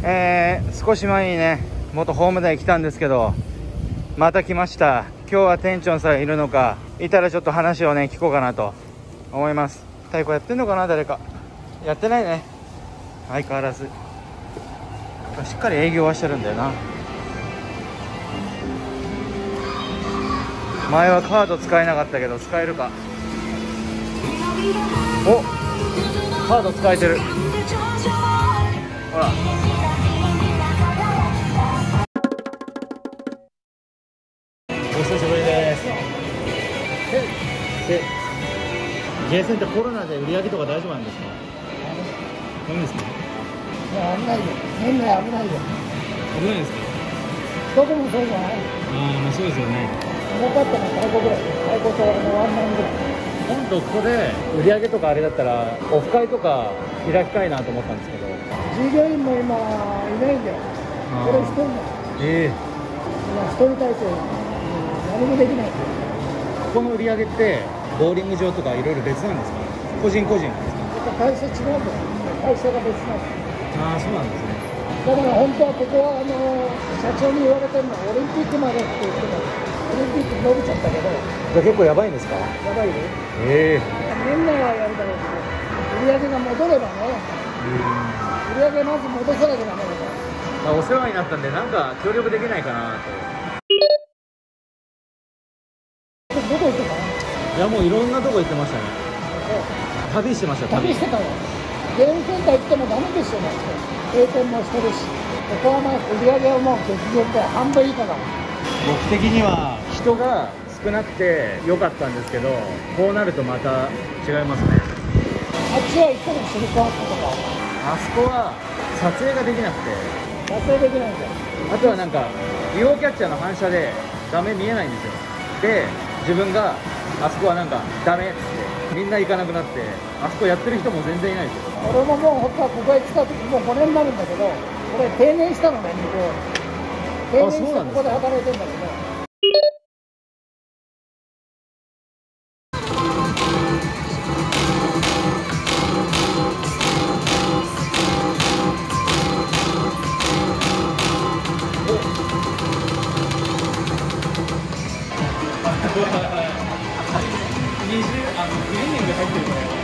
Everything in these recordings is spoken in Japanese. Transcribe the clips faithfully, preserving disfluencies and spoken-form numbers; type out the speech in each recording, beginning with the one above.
えー、少し前にね元ホーム台来たんですけど、また来ました。今日は店長さんいるのか、いたらちょっと話をね聞こうかなと思います。太鼓やってんのかな、誰か。やってないね、相変わらず。しっかり営業はしてるんだよな。前はカード使えなかったけど使えるか。お、カード使えてる。ほら、お久しぶりです。で、ゲーセンってコロナで売り上げとか大丈夫なんですか？いいんですか？ いや、危ないよ。年内危ないよ。 危ないですか？ どこもそうじゃない。 ああ、まあそうですよね。 重かったの太鼓ぐらい。太鼓とあのワンマンぐらい。 今度ここで売り上げとかあれだったらオフ会とか開きたいなと思ったんですけど。 従業員も今いないんだよ。これ一人だ。 ええー、 今一人体制、何もできない。 ここの売り上げってボーリング場とかいろいろ別なんですか？個人個人なんですか？ 会社違うんだよ。会社が別なんだよ。 ああ、そうなんですね。 だから本当はここはあの社長に言われてるのはオリンピックまでって言ってた。オリンピック伸びちゃったけど。 じゃあ結構やばいんですか？ やばいよ。 ええー、 年内はやるだろうけど、売り上げが戻ればね。売り上げまず戻さなきゃダメだから。 お世話になったんで、なんか協力できないかなと。 どこ行ってたの？ いや、もういろんなとこ行ってましたね。旅してました。 旅してたよ。ゲームセンター行ってもダメですよね。閉店もしてるし、ここはね、売り上げはもう激減で半分以下だもん。 僕的には人が少なくて良かったんですけど、こうなるとまた違いますね。 あっちは行ったのシルクハットとか。 あそこは撮影ができなくて、 撮影できないんだよ。 あとはなんか ユーオー キャッチャーの反射で画面見えないんですよ。で、自分があそこはなんかダメっつってみんな行かなくなって、あそこやってる人も全然いないですよ。 俺ももう本当はここへ来た時もうごねんになるんだけど、これ定年したのね、向こう。定年してここで働いてんだけど。 二重、あのクリーニング入ってるのよ。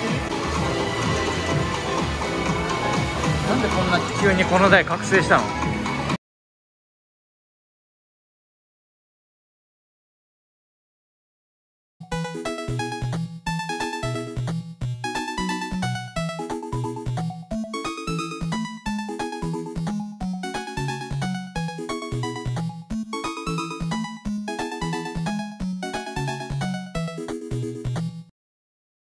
なんでこんな急にこの台覚醒したの？